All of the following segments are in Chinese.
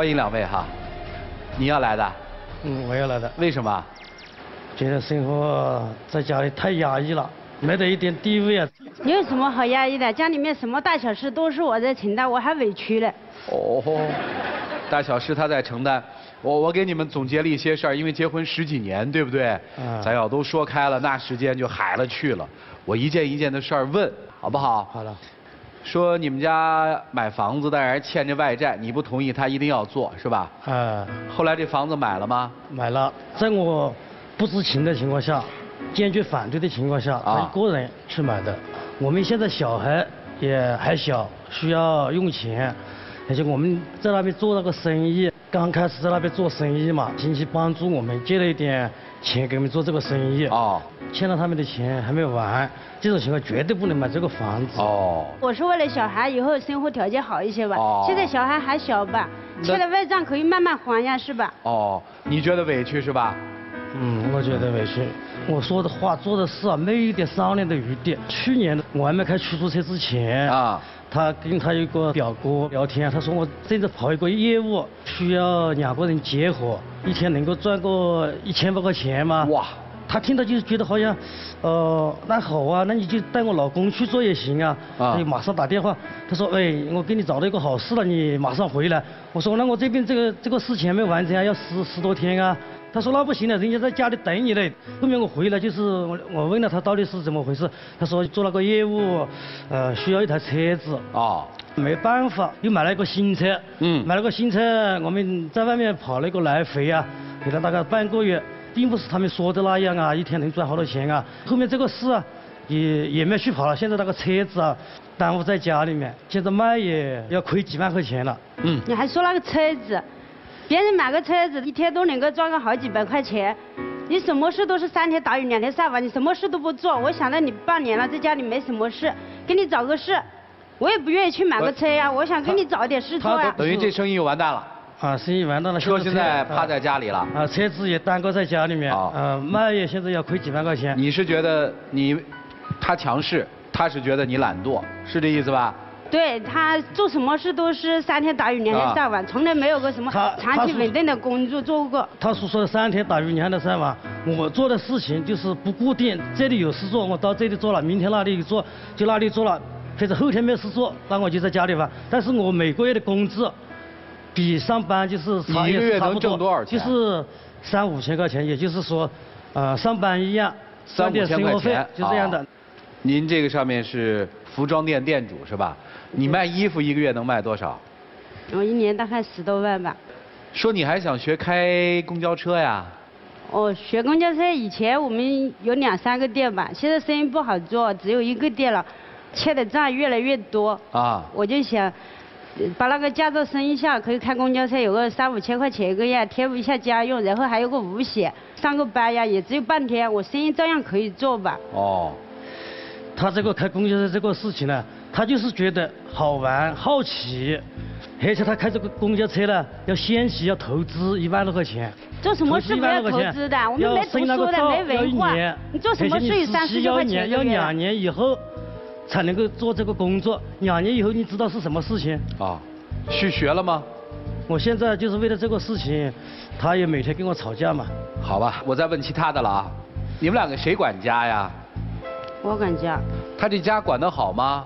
欢迎两位哈，你要来的？ 我要来的。 为什么？ 觉得生活在家里太压抑了，没得一点地位啊。 有什么好压抑的？家里面什么大小事都是我在承担，我还委屈了。 哦，大小事他在承担。我给你们总结了一些事儿，因为结婚10几年，对不对？咱要都说开了，那时间就海了去了。我一件一件的事儿问，好不好？ 好了。 说你们家买房子，但是还欠着外债，你不同意，他一定要做，是吧？后来这房子买了吗？ 买了，在我不知情的情况下，坚决反对的情况下，他一个人去买的。我们现在小孩也还小，需要用钱，而且我们在那边做那个生意，刚开始在那边做生意嘛，亲戚帮助我们借了一点钱给我们做这个生意。欠了他们的钱还没完，这种情况绝对不能买这个房子。 我是为了小孩以后生活条件好一些吧。现在小孩还小吧，欠了外账可以慢慢还呀，是吧？ 你觉得委屈是吧？ 我觉得委屈。我说的话做的事啊，没有一点商量的余地。去年我还没开出租车之前他跟他一个表哥聊天，他说我正在跑一个业务，需要2个人结合，一天能够赚个1000多块钱吗？哇！他听到就是觉得好像，那好啊，那你就带我老公去做也行啊。他就马上打电话，他说，我给你找到一个好事了，你马上回来。我说，那我这边这个事情还没完成啊，要10多天啊。他说那不行了，人家在家里等你嘞。后面我回来就是我问了他到底是怎么回事，他说做那个业务，需要一台车子。没办法，又买了一个新车。买了个新车，我们在外面跑了一个来回啊，给了大概半个月。并不是他们说的那样啊，一天能赚好多钱啊。后面这个事啊，也没去跑了。现在那个车子啊，耽误在家里面，现在卖也要亏几万块钱了。 你还说那个车子，别人买个车子一天都能够赚个好几百块钱，你什么事都是3天打鱼2天晒网，你什么事都不做。我想到你半年了，在家里没什么事，给你找个事，我也不愿意去买个车呀。我想给你找点事做呀。 等于这生意又完蛋了。 生意完蛋了。 车现在趴在家里了。 车子也耽搁在家里面。卖也现在要亏几万块钱。 你是觉得他强势，他是觉得你懒惰，是这意思吧？ 对，他做什么事都是3天打鱼2天晒网，从来没有个什么长期稳定的工作做过。 他所说的3天打鱼2天的晒网，我做的事情就是不固定，这里有事做，我到这里做了，明天那里做，就那里做了，或者后天没事做，那我就在家里玩。但是我每个月的工资比上班就是差一个月能挣多少钱？ 就是3、5千块钱，也就是说，上班一样 ，3、5千块钱， 就这样的。 您这个上面是服装店店主是吧？你卖衣服一个月能卖多少？ 我1年大概10多万吧。 说你还想学开公交车呀？ 学公交车以前我们有2、3个店吧，现在生意不好做，只有1个店了，欠的账越来越多。我就想把那个驾照升一下，可以开公交车，有个3、5千块钱一个月，贴补一下家用，然后还有个5险，上个班呀，也只有半天，我生意照样可以做吧。 他这个开公交车这个事情呢，他就是觉得好玩好奇，而且他开这个公交车呢，要先期要投资1万多块钱。 做什么事不要投资的？我们没读书的，没文化，你做什么事有30多块钱？ 要2年以后才能够做这个工作，2年以后你知道是什么事情？ 去学了吗？ 我现在就是为了这个事情，他也每天跟我吵架嘛。 好吧，我再问其他的了啊，你们2个谁管家呀？ 我管家。 他这家管得好吗？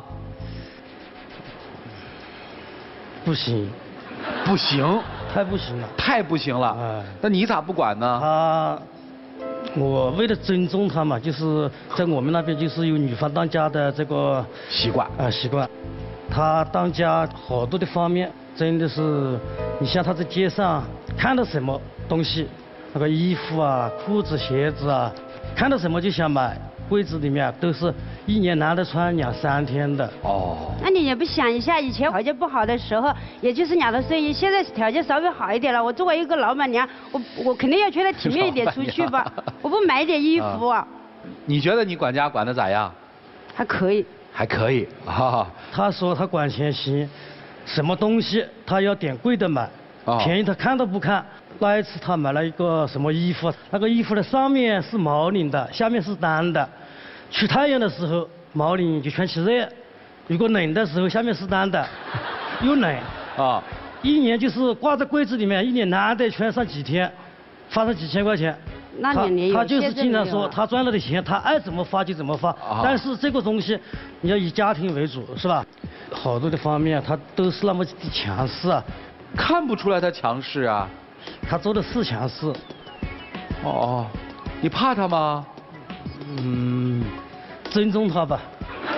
不行。 不行？ 太不行了。 太不行了。那你咋不管呢？ 我为了尊重他嘛，就是在我们那边就是有女方当家的这个习惯。 习惯。他当家好多的方面，真的是，你像他在街上看到什么东西，那个衣服啊、裤子、鞋子啊，看到什么就想买。柜子里面都是1年拿得穿2、3天的。 那你也不想一下，以前条件不好的时候，也就是2头生意，现在条件稍微好一点了。我作为一个老板娘，我肯定要觉得体面一点出去吧。我不买点衣服。 你觉得你管家管得咋样？ 还可以。 还可以。 他说他管钱行，什么东西他要点贵的买，便宜他看都不看。那一次他买了一个什么衣服，那个衣服的上面是毛领的，下面是单的。去太阳的时候毛领就穿起热，如果冷的时候下面是单的，又冷。 一年就是挂在柜子里面，一年难得全上几天，发上几千块钱。 那年他就是经常说他赚了的钱，他爱怎么发就怎么发。但是这个东西你要以家庭为主，是吧？好多的方面他都是那么强势啊。 看不出来他强势啊。 他做的是强势。 哦，你怕他吗？ 尊重他吧。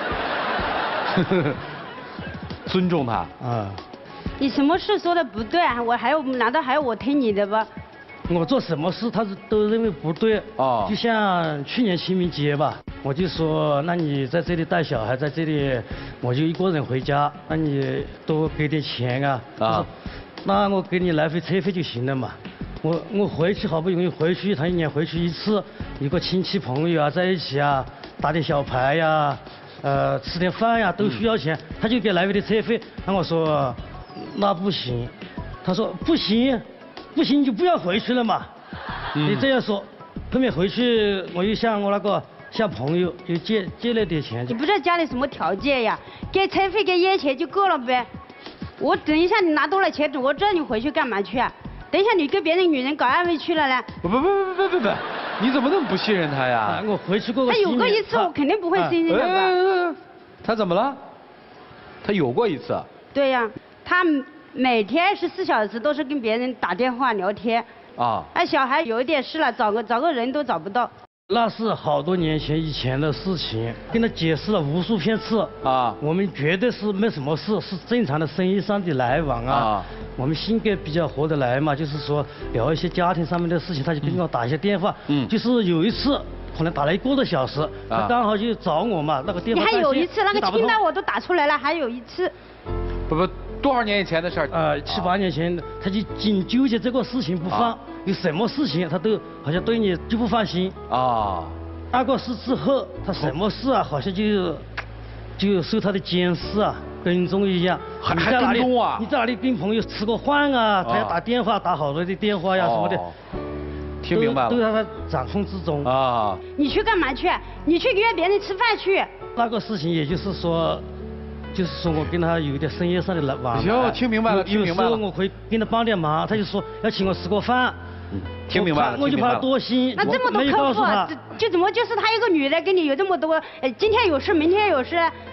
尊重他啊。 你什么事说的不对啊？难道还要我听你的吧？ 我做什么事他都认为不对。 哦。 就像去年清明节吧，我就说，那你在这里带小孩，在这里我就一个人回家，那你多给点钱啊。啊。那我给你来回车费就行了嘛。我回去好不容易回去，他一年回去一次，一个亲戚朋友啊在一起啊，打点小牌呀，吃点饭呀，都需要钱，他就给来回的车费。那我说那不行，他说不行你就不要回去了嘛。你这样说，后面回去我又向我那个朋友又借了点钱。 你不知道家里什么条件呀？给车费给烟钱就够了呗。我等一下你拿多了钱，我知道你回去干嘛去啊？等一下你跟别的女人搞暧昧去了呢？ 不，你怎么那么不信任他呀？ 我回去过他有过一次，我肯定不会信任他的。 他怎么了？他有过一次。 对呀，他每天24小时都是跟别人打电话聊天。啊。小孩有一点事了，找个人都找不到。 那是好多年以前的事情，跟他解释了无数遍次啊。我们绝对是没什么事，是正常的生意上的来往啊。我们性格比较合得来嘛，就是说聊一些家庭上面的事情，他就跟我打一些电话。就是有一次可能打了1个多小时，他刚好就找我嘛，那个电话。 你还有一次那个清单我都打出来了，还有一次。 不，多少年以前的事儿 ？7、8年前，他就紧纠结这个事情不放。有什么事情他都好像对你就不放心啊。那个事之后，他什么事啊，好像就受他的监视啊，跟踪一样。 还跟踪啊？ 你在哪里跟朋友吃过饭啊？他要打电话，打好多的电话呀什么的。 听明白了。 都在他掌控之中啊。 你去干嘛去？你去约别人吃饭去？ 那个事情也就是说我跟他有一点生意上的来往。 行，听明白了，听明白了。 有时候我会跟他帮点忙，他就说要请我吃个饭。 听明白了， 我就怕他多心。 那这么多客户，就怎么就是他一个女的跟你有这么多？今天有事，明天有事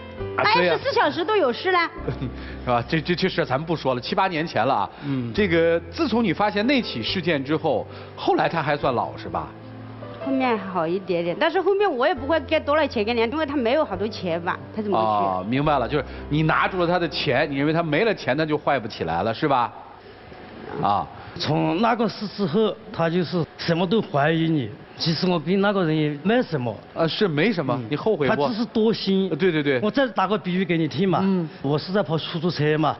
，24小时都有事呢？ 是吧？这事咱们不说了，7、8年前了啊。这个自从你发现那起事件之后，后来他还算老实吧？ 后面好一点点，但是后面我也不会给多了钱给你，因为他没有好多钱吧，他怎么去？ 哦，明白了，就是你拿住了他的钱，你认为他没了钱，他就坏不起来了，是吧？啊。 从那个事之后，他就是什么都怀疑你。其实我跟那个人也没什么。 是没什么，你后悔不？ 他只是多心。 对。 我再打个比喻给你听嘛。我是在跑出租车嘛。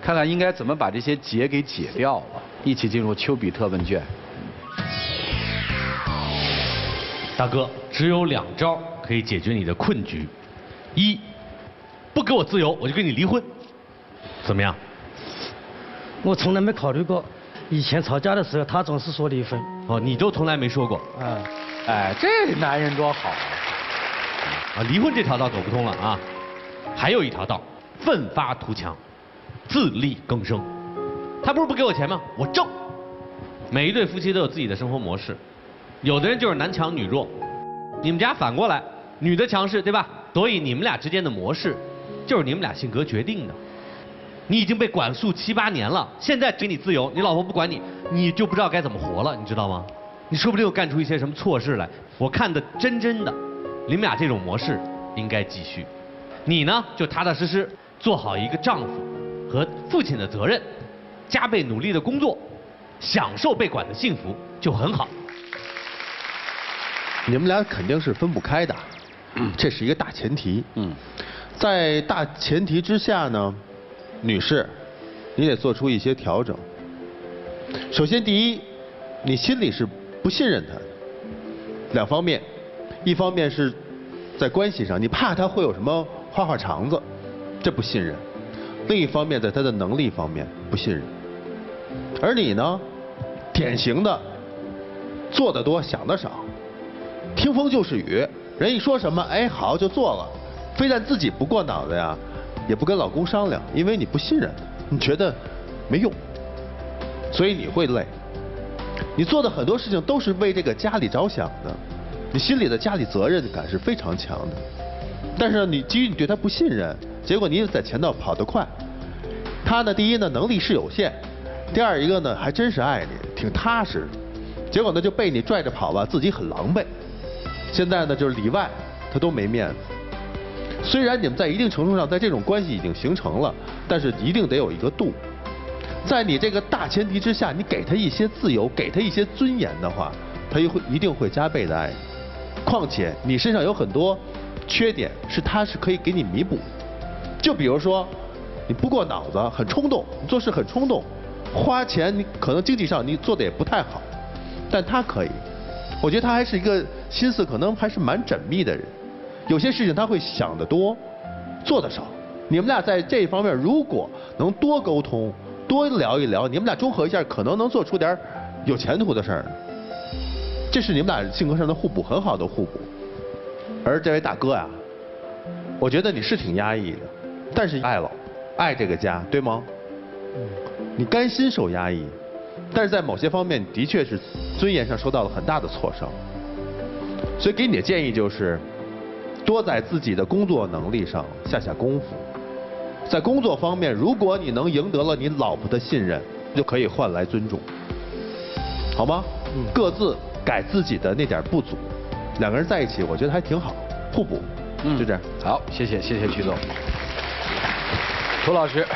看看应该怎么把这些结给解掉了。一起进入丘比特问卷。 大哥，只有2招可以解决你的困局：一，不给我自由，我就跟你离婚。怎么样？ 我从来没考虑过，以前吵架的时候，他总是说离婚。 哦，你都从来没说过。 哎，这男人多好啊！离婚这条道走不通了啊！还有一条道，奋发图强，自力更生。他不是不给我钱吗？我挣。每一对夫妻都有自己的生活模式，有的人就是男强女弱，你们家反过来，女的强势，对吧？所以你们俩之间的模式，就是你们俩性格决定的。你已经被管束7、8年了，现在给你自由，你老婆不管你，你就不知道该怎么活了，你知道吗？你说不定又干出一些什么错事来。我看的真的，你们俩这种模式应该继续。你呢，就踏踏实实做好一个丈夫和父亲的责任，加倍努力的工作，享受被管的幸福就很好。 你们俩肯定是分不开的，这是一个大前提。在大前提之下呢，女士，你得做出一些调整。首先，第一，你心里是不信任他的，2方面，一方面是在关系上，你怕他会有什么花肠子，这不信任；另一方面，在他的能力方面不信任。而你呢，典型的做得多想得少，听风就是雨，人一说什么，哎好就做了，非但自己不过脑子呀，也不跟老公商量，因为你不信任他，你觉得没用，所以你会累。你做的很多事情都是为这个家里着想的，你心里的家里责任感是非常强的。但是你基于你对他不信任，结果你也在前头跑得快。他呢，第一呢能力是有限，第二一个呢还真是爱你，挺踏实。结果呢就被你拽着跑吧，自己很狼狈。现在呢就是里外他都没面子。虽然你们在一定程度上在这种关系已经形成了，但是一定得有一个度。在你这个大前提之下，你给他一些自由，给他一些尊严的话，他一定会加倍的爱你。况且你身上有很多缺点，他是可以给你弥补。就比如说，你不过脑子，很冲动，你做事很冲动，花钱你可能经济上你做的也不太好，但他可以。我觉得他还是一个心思可能还是蛮缜密的人，有些事情他会想得多，做得少。你们俩在这一方面如果能多沟通，多聊一聊，你们俩综合一下，可能能做出点有前途的事儿。这是你们俩性格上的互补，很好的互补。而这位大哥呀，我觉得你是挺压抑的，但是爱了，爱这个家，对吗？你甘心受压抑，但是在某些方面的确是尊严上受到了很大的挫伤。所以给你的建议就是，多在自己的工作能力上下功夫。在工作方面，如果你能赢得了你老婆的信任，就可以换来尊重，好吗？各自改自己的那点不足，两个人在一起，我觉得还挺好，互补。就这样。 好，谢谢曲总。涂老师，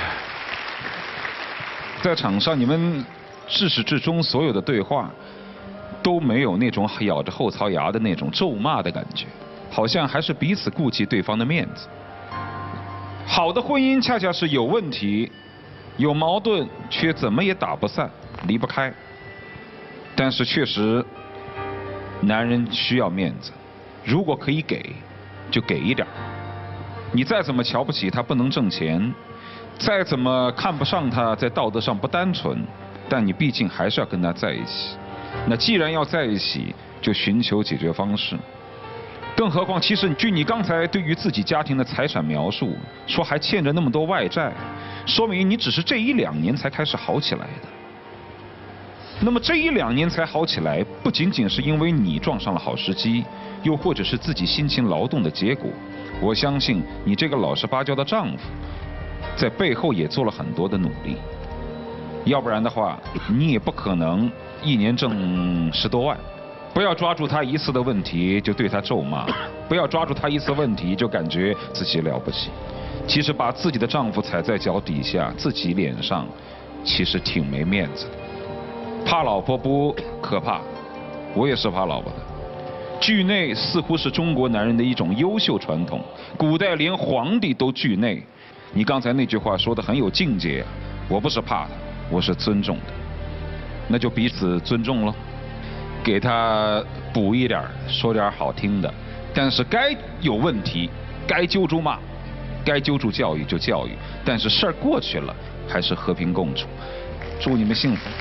在场上你们至始至终所有的对话都没有那种咬着后槽牙的那种咒骂的感觉，好像还是彼此顾及对方的面子。好的婚姻恰恰是有问题、有矛盾，却怎么也打不散、离不开。但是确实，男人需要面子，如果可以给，就给一点。你再怎么瞧不起他不能挣钱，再怎么看不上他在道德上不单纯，但你毕竟还是要跟他在一起。那既然要在一起，就寻求解决方式。更何况，其实据你刚才对于自己家庭的财产描述，说还欠着那么多外债，说明你只是这1、2年才开始好起来的。那么这1、2年才好起来，不仅仅是因为你撞上了好时机，又或者是自己辛勤劳动的结果。我相信你这个老实巴交的丈夫，在背后也做了很多的努力。要不然的话，你也不可能1年挣10多万。不要抓住他一次的问题就对他咒骂，不要抓住他一次问题就感觉自己了不起。其实把自己的丈夫踩在脚底下，自己脸上，其实挺没面子的。怕老婆不可怕，我也是怕老婆的。惧内似乎是中国男人的一种优秀传统，古代连皇帝都惧内。你刚才那句话说得很有境界， 我不是怕他，我是尊重他，那就彼此尊重了，给他补一点，说点好听的，但是该有问题，该揪住骂，该揪住教育就教育，但是事儿过去了，还是和平共处。祝你们幸福。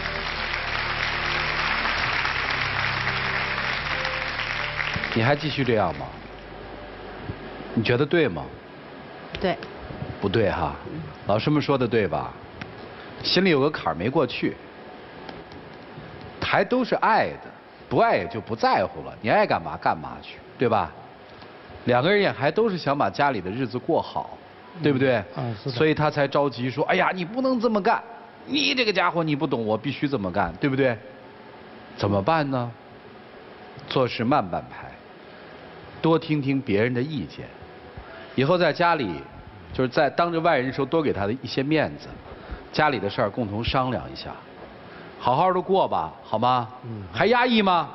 你还继续这样吗？你觉得对吗？ 对。 不对哈，老师们说的对吧？心里有个坎儿没过去，还都是爱的，不爱也就不在乎了，你爱干嘛干嘛去，对吧？两个人也还都是想把家里的日子过好，对不对？ 是的。 所以他才着急说，哎呀，你不能这么干，你这个家伙你不懂，我必须这么干，对不对？怎么办呢？做事慢半拍，多听听别人的意见，以后在家里，就是在当着外人的时候多给他的一些面子，家里的事儿共同商量一下，好好的过吧，好吗？还压抑吗？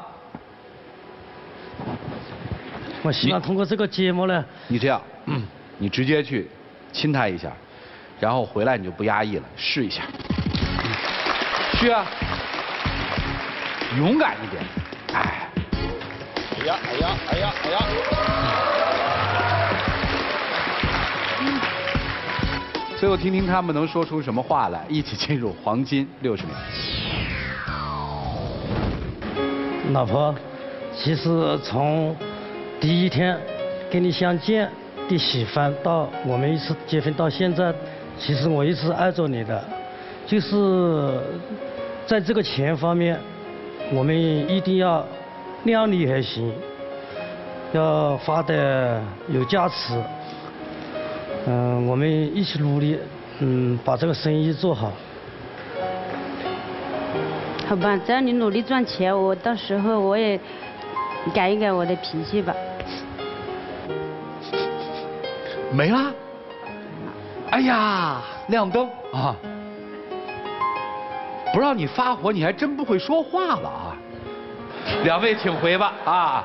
我希望通过这个节目呢， 你这样，你直接去亲他一下，然后回来你就不压抑了，试一下。去啊，勇敢一点，哎。 哎呀哎呀哎呀哎呀！ 最后听听他们能说出什么话来，一起进入黄金60秒。 老婆，其实从第一天跟你相见的喜欢到我们一次结婚到现在，其实我一直爱着你的，就是在这个钱方面，我们一定要量力而行，要花的有价值。我们一起努力，把这个生意做好。 好吧，只要你努力赚钱，我到时候我也改一改我的脾气吧。 没了？哎呀，亮灯啊！不让你发火，你还真不会说话了啊！两位请回吧啊！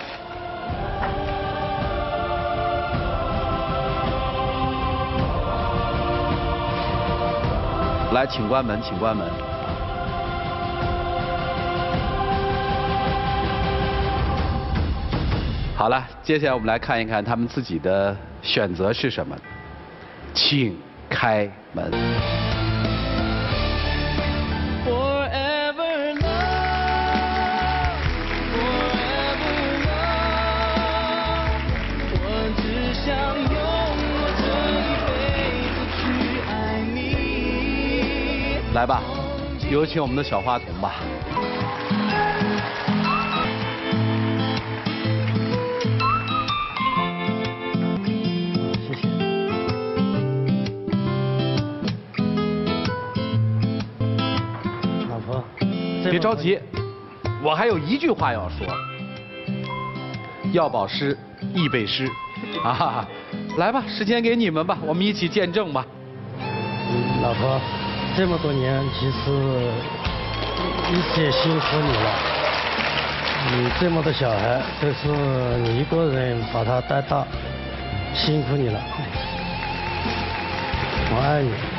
来，请关门，请关门。好了，接下来我们来看一看他们自己的选择是什么，请开门。来吧，有请我们的小花童吧。 谢谢。老婆， 别着急，我还有一句话要说。要保湿，易背诗，啊，来吧，时间给你们吧，我们一起见证吧。 老婆。这么多年，其实一直也辛苦你了。你这么多小孩，都是你一个人把他带大，辛苦你了。我爱你。